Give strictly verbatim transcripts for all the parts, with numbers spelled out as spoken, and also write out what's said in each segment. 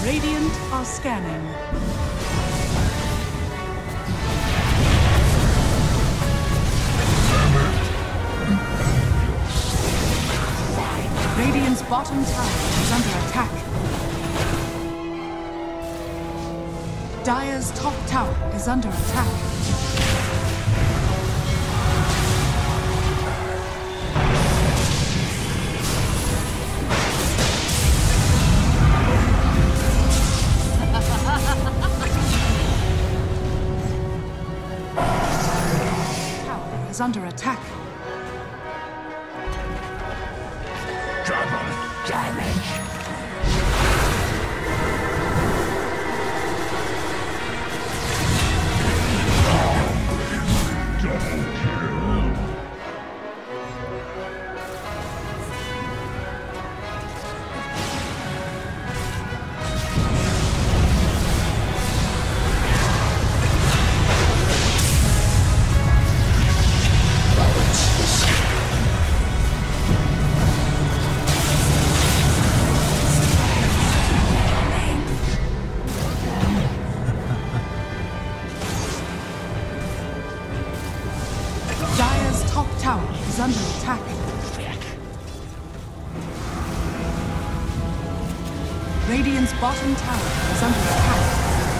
Radiant are scanning. Radiant's bottom tower is under attack. Dire's top tower is under attack. Tower is under attack. Double damage. Under attack. Radiant's bottom tower is under attack.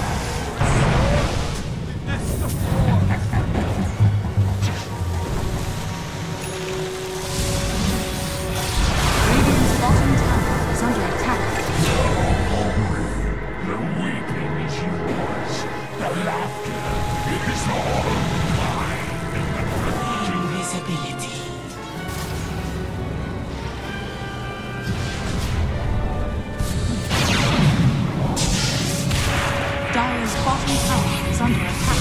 Radiant's bottom tower is under attack. The weeping is yours. The laughter is all mine. Invisibility. Dire's bottom tower is under attack.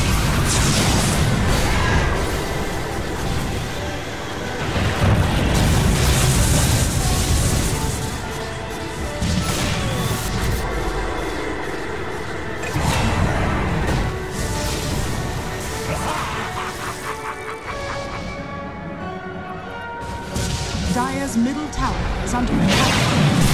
Dire's middle tower is under attack.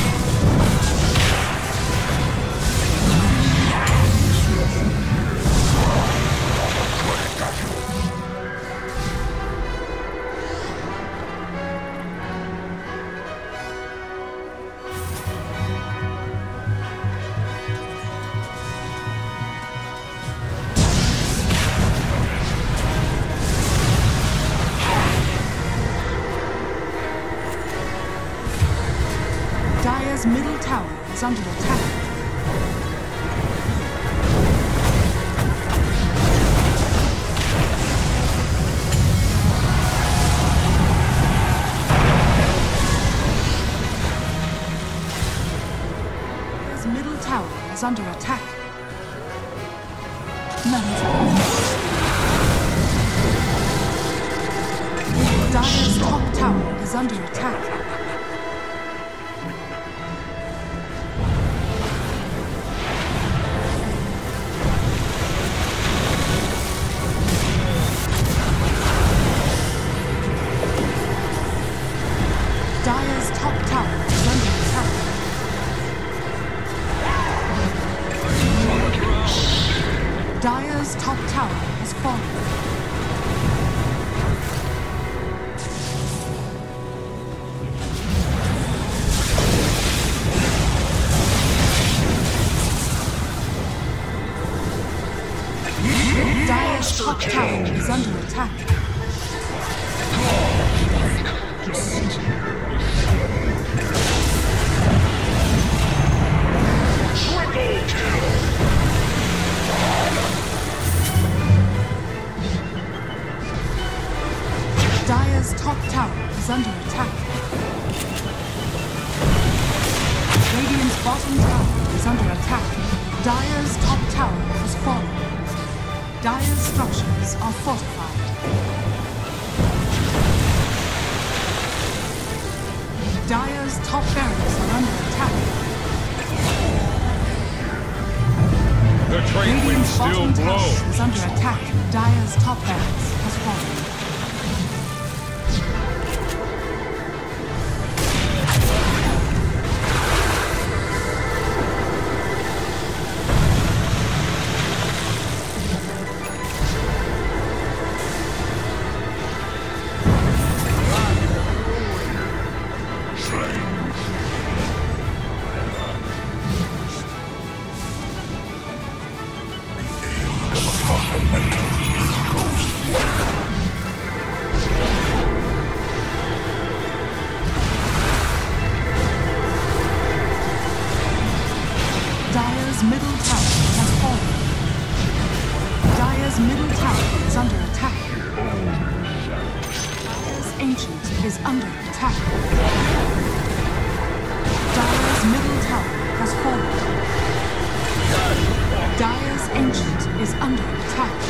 Dire's middle tower is under attack. Dire's middle tower is under attack. Manda. Dire's top tower is under attack. Dire's top tower is under attack. Dire's top tower has fallen. Dire's top tower is under attack. Dire's top tower is under attack. Radiant's bottom tower is under attack. Dire's top tower has fallen. Dire's structures are fortified. Dire's top barracks are under attack. The trade wind still blows. Is under attack. Dire's top barracks has fallen. Dire's middle tower has fallen. Dire's middle tower is under attack. Dire's ancient is under attack. Dire's middle tower has fallen. Dire's ancient is under attack.